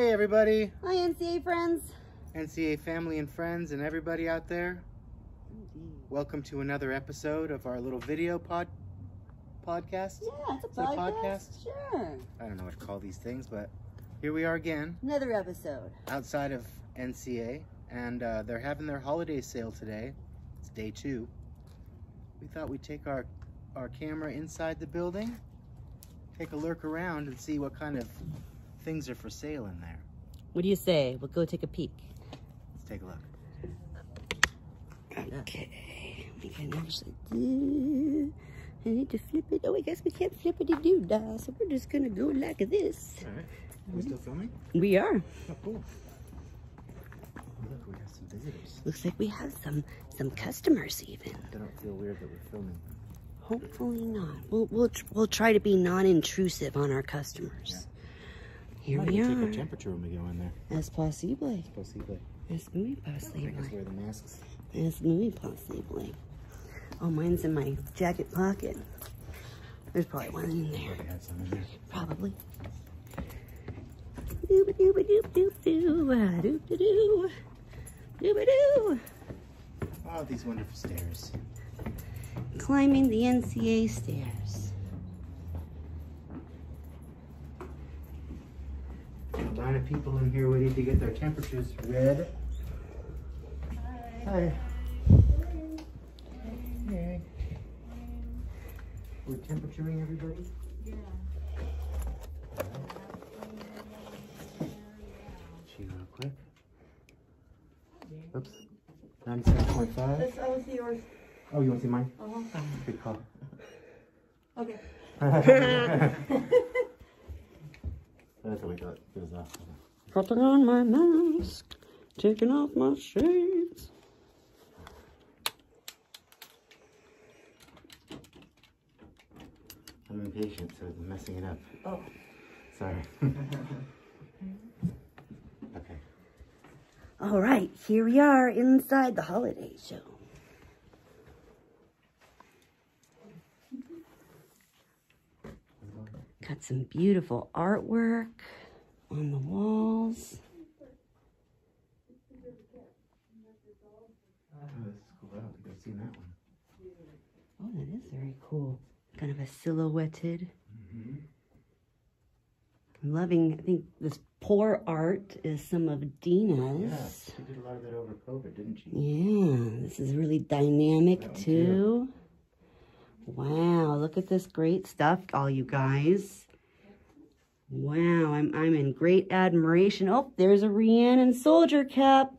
Hey everybody! Hi NCA friends! NCA family and friends and everybody out there. Welcome to another episode of our little video podcast. Yeah, it's a podcast. Sure. I don't know what to call these things, but here we are again. Another episode. Outside of NCA, and they're having their holiday sale today. It's day 2. We thought we'd take our camera inside the building, take a lurk around and see what kind of things are for sale in there. What do you say? We'll go take a peek. Let's take a look. Okay, we can actually do. I need to flip it. Oh, I guess we can't flip it and do that, so we're just gonna go like this. All right. Are we still filming? We are. Oh, cool. Look, we have some visitors. Looks like we have some customers even. They don't feel weird that we're filming. Hopefully not. We'll try to be non-intrusive on our customers. Yeah. Here Might we even are. take a temperature when we go in there. Es posible. Possibly. Es muy posible. Make us wear the masks. Es muy posible. Oh, mine's in my jacket pocket. There's probably one in there. Probably had some in there. Probably. Doo-ba-doo-ba-doo-doo. Doo-ba-doo. Doo-ba-doo. Oh, these wonderful stairs. Climbing the NCA stairs. A line of people in here waiting to get their temperatures read. Hi. Hey. We're temperaturing everybody? Yeah. She real quick. Oops. 97.5. This, I will see yours. Oh, you want to see mine? Uh-huh. Good call. Okay. That's what we got. It was off. Putting on my mask. Taking off my shades. I'm impatient, so I'm messing it up. Oh. Sorry. Okay. All right, here we are inside the holiday show. Got some beautiful artwork on the walls. Oh, this is cool. I don't think I've seen that one. Oh, that is very cool. Kind of a silhouetted. Mm-hmm. I'm loving, I think this pour art is some of Dina's. Yeah, she did a lot of it over COVID, didn't she? Yeah, this is really dynamic That one too. Wow, look at this great stuff, all you guys. Wow, I'm in great admiration. Oh, there's a Rhiannon soldier cap.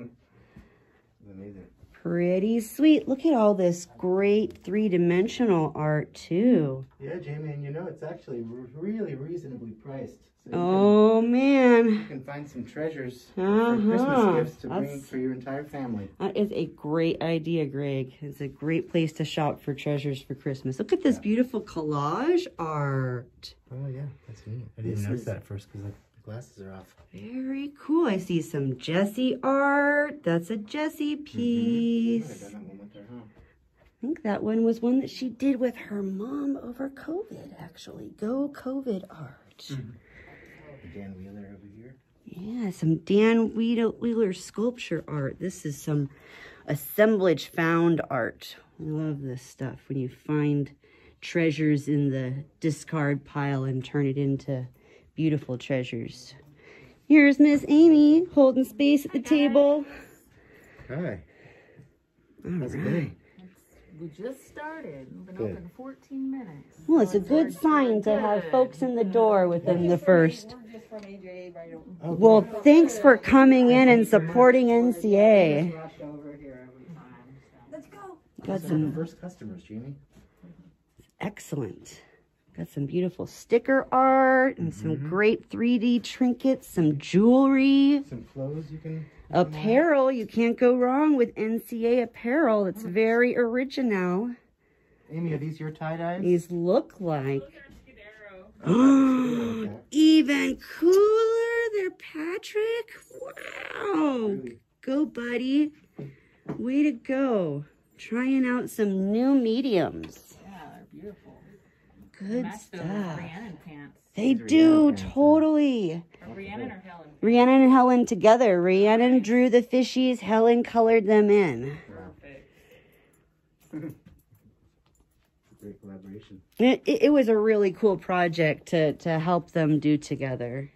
Amazing. Pretty sweet. Look at all this great three-dimensional art too. Yeah, Jamie, and you know it's actually really reasonably priced. So Oh man. you can find some treasures for Christmas gifts to bring for your entire family. That is a great idea, Greg. It's a great place to shop for treasures for Christmas. Look at this beautiful collage art. Oh yeah, that's neat. I didn't notice that at first because the glasses are off. Very cool. I see some Jessie art. That's a Jessie piece. I've done that one with her, huh? I think that one was one that she did with her mom over COVID, actually. Go COVID art. Dan Wheeler over here. Yeah, some Dan Wheeler sculpture art. This is some assemblage found art. I love this stuff when you find treasures in the discard pile and turn it into beautiful treasures. Here's Miss Amy holding space at the table. Hi. All right. Good. We just started. We've been Good. open 14 minutes. Well, it's a good sign to have folks in the door within the first. We're just from AJ right over. Oh, Well, thanks for coming in and supporting NCA. Rush over here every time. Let's go. Got some some first customers, Jamie. excellent. Got some beautiful sticker art and some great 3D trinkets, some jewelry, Some clothes you can. apparel. You can't go wrong with NCA apparel. It's very original. Amy, are these your tie-dyes? These look like Okay. even cooler. They're Patrick. Wow. Really? Go, buddy. Way to go. Trying out some new mediums. Yeah, they're beautiful. Good Match those stuff. Rhiannon pants. They These are do, Rhiannon pants, totally. Or Rhiannon or Helen? Rhiannon and Helen together. Rhiannon drew the fishies, Helen colored them in. Perfect. Great collaboration. It was a really cool project to help them do together.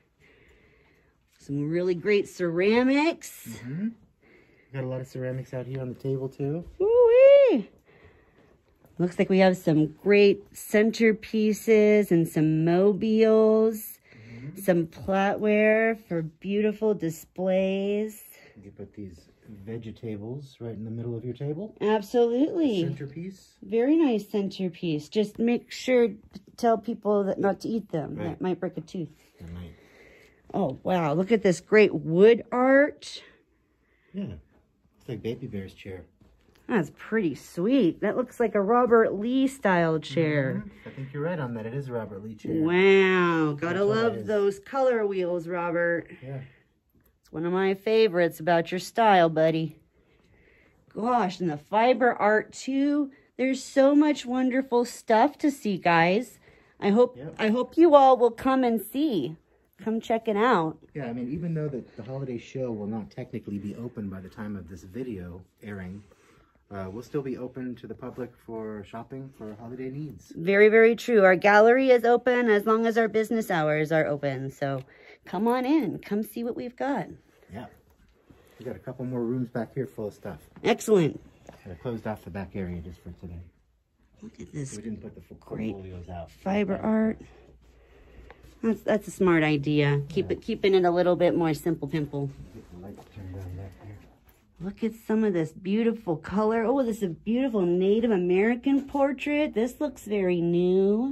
Some really great ceramics. Mm-hmm. Got a lot of ceramics out here on the table too. Ooh-wee. Looks like we have some great centerpieces and some mobiles, some plateware for beautiful displays. You put these vegetables right in the middle of your table. Absolutely. Centerpiece. Very nice centerpiece. Just make sure to tell people that not to eat them. Right. That might break a tooth. That might. Oh, wow. Look at this great wood art. Yeah. It's like Baby Bear's chair. That's pretty sweet. That looks like a Robert Lee style chair. I think you're right on that. It is a Robert Lee chair. Wow. Gotta That's what it love is. those color wheels, Robert. Yeah. It's one of my favorites about your style, buddy. Gosh, and the fiber art too. There's so much wonderful stuff to see, guys. I hope you all will come and see. Come check it out. Yeah, I mean, even though the holiday show will not technically be open by the time of this video airing, we'll still be open to the public for shopping for holiday needs. Very, very true. Our gallery is open as long as our business hours are open. So come on in. Come see what we've got. Yeah. We got a couple more rooms back here full of stuff. Excellent. I closed off the back area just for today. Look at this We didn't put the great portfolios out. fiber art. That's a smart idea. Keeping it a little bit more simple pimple. Get the lights turned down back here. Look at some of this beautiful color. Oh, this is a beautiful Native American portrait. This looks very new.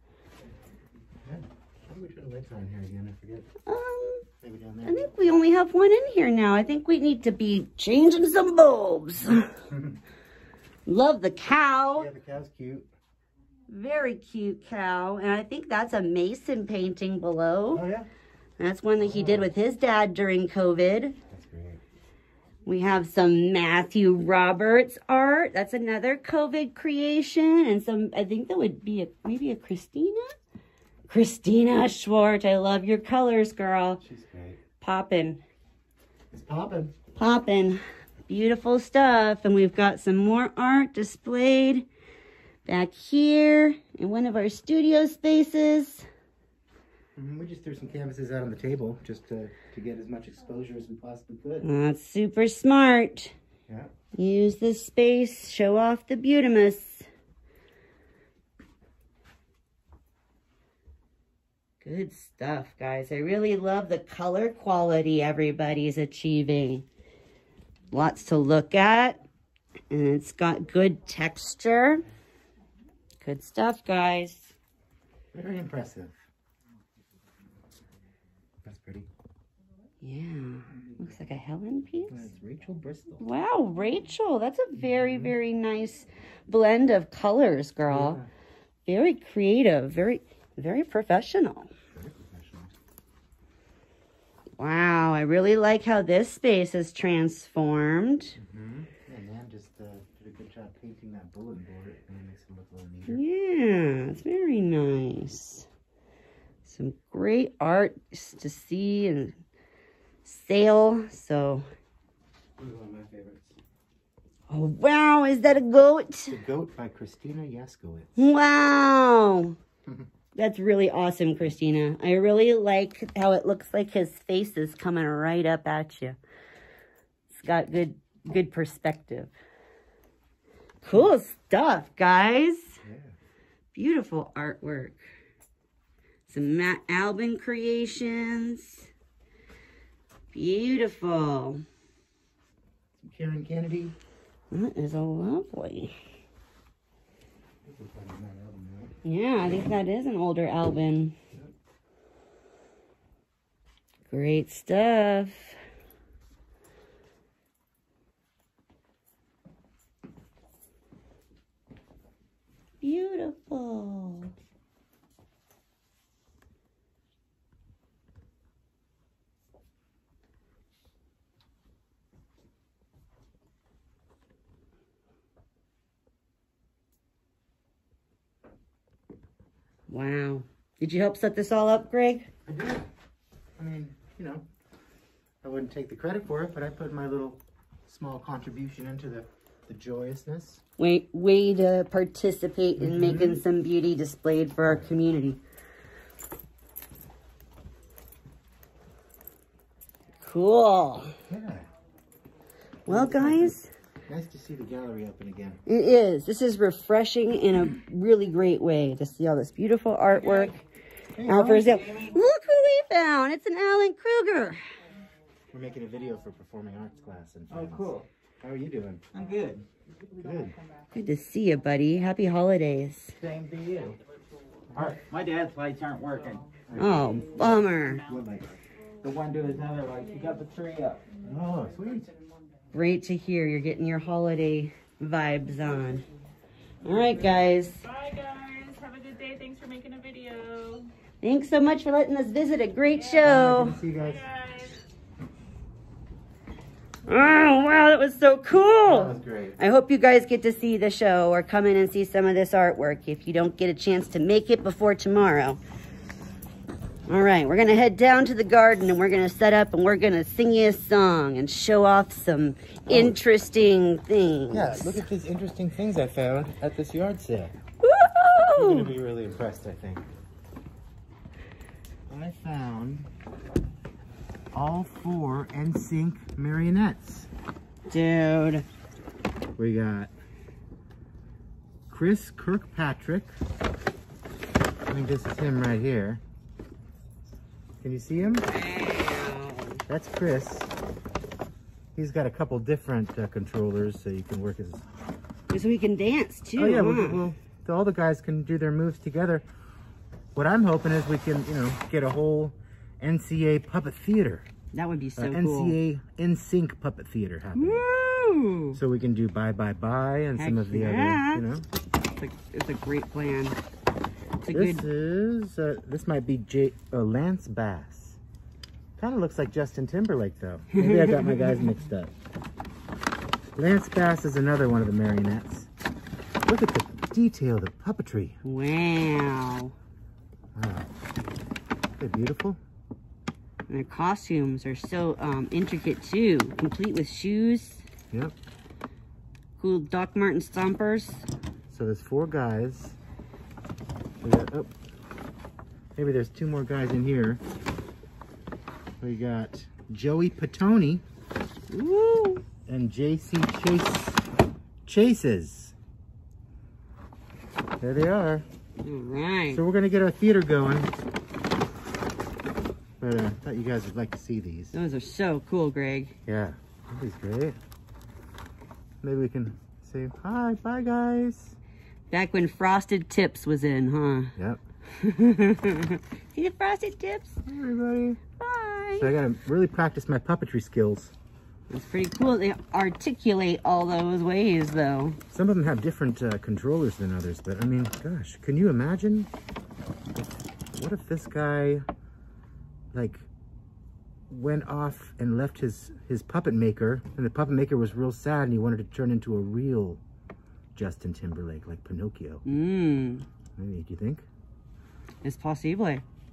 Yeah. How do we turn the lights on here again? I forget. Maybe down I there. think we only have one in here now. I think we need to be changing some bulbs. Love the cow. Yeah, the cow's cute. Very cute cow. And I think that's a Mason painting below. Oh, yeah? That's one that he did with his dad during COVID. That's great. We have some Matthew Roberts art. That's another COVID creation. And some, I think that would be maybe a Christina? Christina Schwartz. I love your colors, girl. She's great. Poppin'. It's popping. Poppin'. Beautiful stuff. And we've got some more art displayed back here in one of our studio spaces. We just threw some canvases out on the table just to get as much exposure as we possibly could. That's super smart. Yeah. Use this space, show off the beautimus. Good stuff, guys. I really love the color quality everybody's achieving. Lots to look at, and it's got good texture. Good stuff, guys. Very impressive. That's pretty. Yeah, looks like a Helen piece. That's Rachel Bristol. Wow, Rachel, that's a very, very nice blend of colors, girl. Yeah. Very creative, very, very professional. Very professional. Wow, I really like how this space is transformed. Yeah, Nan just did a good job painting that bulletin board. And it makes it look a little neater. Yeah, it's very nice. Some great art to see and sale. So, This is one of my favorites. oh wow, is that a goat? The Goat by Christina Yaskowitz. Wow. That's really awesome, Christina. I really like how it looks like his face is coming right up at you. It's got good perspective. Cool stuff, guys. Yeah. Beautiful artwork. Some Matt Albin creations. Beautiful. Some Karen Kennedy. That is a lovely. This is probably not an album, right? Yeah, I think that is an older Albin. Great stuff. Beautiful. Wow. Did you help set this all up, Greg? I did. I mean, you know, I wouldn't take the credit for it, but I put my little small contribution into the joyousness. Way to participate in making some beauty displayed for our community. Cool. Yeah. Well, guys, Nice to see the gallery open again. it is. This is refreshing in a really great way to see all this beautiful artwork. Out for sale. Look who we found. It's an Alan Kruger. We're making a video for performing arts class. And Oh, cool. How are you doing? I'm good. Good. Good to see you, buddy. Happy holidays. Same to you. My dad's lights aren't working. Oh, bummer. What light? The one to his other lights. He got the tree up. Oh, sweet. Great to hear. You're getting your holiday vibes on. All right, guys. Bye, guys. Have a good day. Thanks for making a video. Thanks so much for letting us visit. A great show. Good to see you guys. Bye, guys. Oh, wow, that was so That cool. was great. I hope you guys get to see the show or come in and see some of this artwork if you don't get a chance to make it before tomorrow. All right, we're going to head down to the garden and we're going to set up and we're going to sing you a song and show off some interesting things. Yeah, look at these interesting things I found at this yard sale. You're going to Woo! be really impressed, I think. I found all 4 NCA marionettes. Dude. We got Chris Kirkpatrick. I think this is him right here. Can you see him? That's Chris. He's got a couple different controllers so you can work his... So we can dance too. Oh yeah, huh? all the guys can do their moves together. What I'm hoping is we can, you know, get a whole NCA puppet theater. That would be so cool. NCA NSYNC puppet theater happening. Woo! So we can do Bye Bye Bye and some Heck of the yeah. other, you know. It's a great plan. It's a This good... is, this might be Lance Bass. Kind of looks like Justin Timberlake though. Maybe I got my guys mixed up. Lance Bass is another one of the marionettes. Look at the detail, the puppetry. Wow. Wow. They're beautiful. And their costumes are so intricate too. Complete with shoes. Yep. Cool Doc Martin stompers. So there's 4 guys. We got, oh, maybe there's 2 more guys in here. We got Joey Patoni Woo! and JC Chases. There they are. All right. So we're gonna get our theater going. But I thought you guys would like to see these. Those are so cool, Greg. Yeah, that'd be great. Maybe we can say hi, bye guys. Back when Frosted Tips was in, huh? Yep. See the Frosted Tips? Hi, everybody. Bye. So I gotta really practice my puppetry skills. It's pretty cool. They articulate all those ways, though. Some of them have different controllers than others, but I mean, gosh, can you imagine? What if this guy, like, went off and left his puppet maker, and the puppet maker was real sad, and he wanted to turn into a real Justin Timberlake, like Pinocchio? Maybe, do you think? it's possible.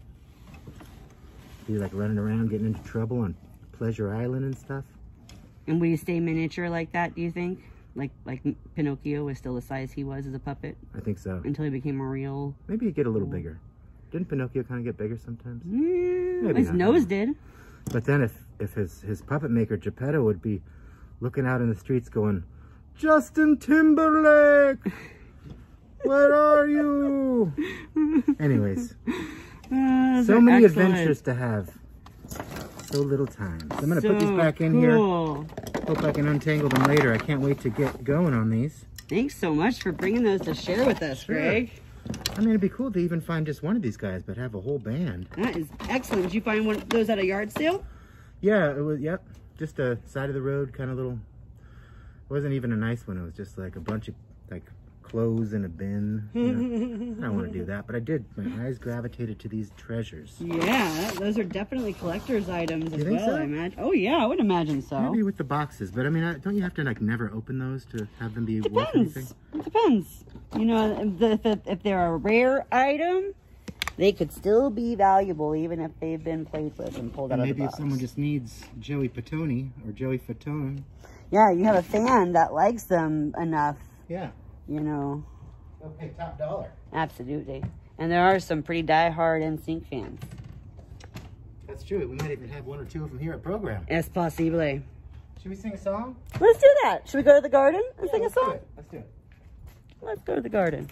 Be like running around, getting into trouble on Pleasure Island and stuff? And will you stay miniature like that, do you think? Like Pinocchio was still the size he was as a puppet I think so. until he became a real... Maybe you get a little bigger. Didn't Pinocchio kind of get bigger sometimes? Maybe his not. nose did. But then if his puppet maker, Geppetto, would be looking out in the streets going, Justin Timberlake! Where are you? Anyways, so many adventures to have. So little time. So I'm going to put these back in here. Hope I can untangle them later. I can't wait to get going on these. Thanks so much for bringing those to share with us, Sure. Greg. I mean, it'd be cool to even find just one of these guys, but have a whole band. That is excellent. Did you find one of those at a yard sale? Yeah, it was, yep. Just a side of the road kind of little, it wasn't even a nice one. It was just like a bunch of like clothes in a bin. You know. I don't want to do that, but I did. My eyes gravitated to these treasures. Yeah, those are definitely collector's items as You think well, so? I imagine. Oh yeah, I would imagine so. Maybe with the boxes, but I mean, don't you have to like never open those to have them be worth anything? Depends. It depends. You know, if they're a rare item, They could still be valuable even if they've been played with and pulled out of the Maybe if box. someone just needs Joey Fatone or Joey Fatone. Yeah, you have a fan that likes them enough, Yeah. you know. They'll pay top dollar. Absolutely. And there are some pretty die-hard NSYNC fans. That's true. We might even have one or two of them here at program. Es posible. Should we sing a song? Let's do that. Should we go to the garden and sing a Let's do song? it. Let's do it. Let's go to the garden.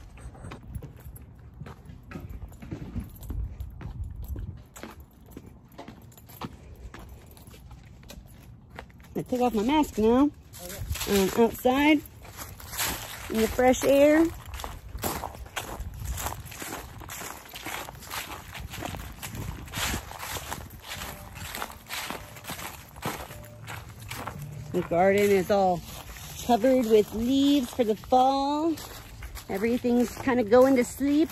I take off my mask now. I'm outside in the fresh air. The garden is all covered with leaves for the fall. Everything's kind of going to sleep.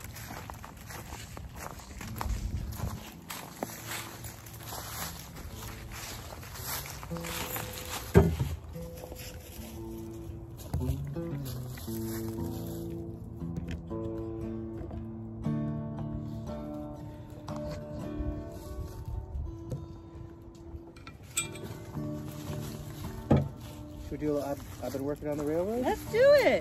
Should we do I've been working on the railroad? Let's do it.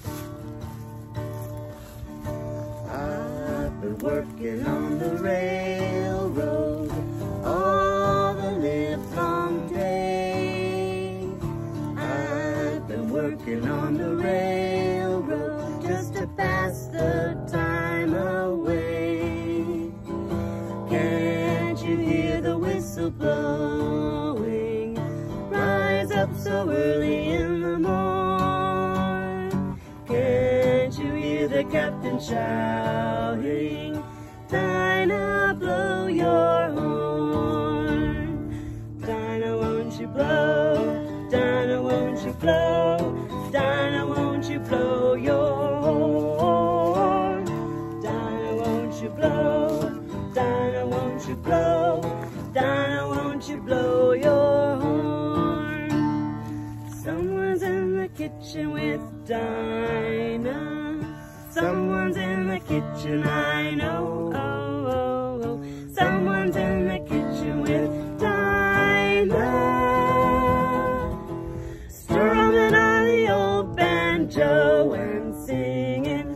I've been working on the railroad all the livelong day. I've been working on the railroad just to pass the time away. Can't you hear the whistle blowing? Rise up so early in the morn. Can't you hear the captain shouting? Dinah, blow your horn. Dinah, won't you blow? Dinah, won't you blow? Dinah, won't you blow your horn? Dinah, won't you blow? Dinah, won't you blow? Dinah, won't you blow your horn? Someone's in the kitchen with Dinah. Someone's in the kitchen, I know. Oh, oh, oh. Someone's in the kitchen with Dinah. Strumming on the old banjo and singing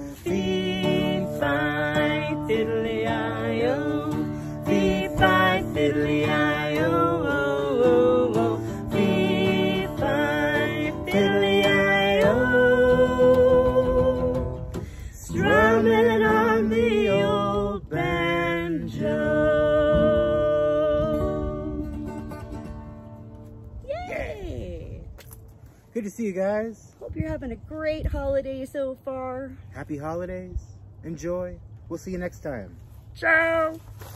fee-fi, fiddly-I-o, fee-fi, fiddly-I-o, oh, oh, oh. Fee-fi, fiddly-I-o. Strumming on the old banjo. Yay! Good to see you guys. Hope you're having a great holiday so far. Happy holidays. Enjoy. We'll see you next time. Ciao!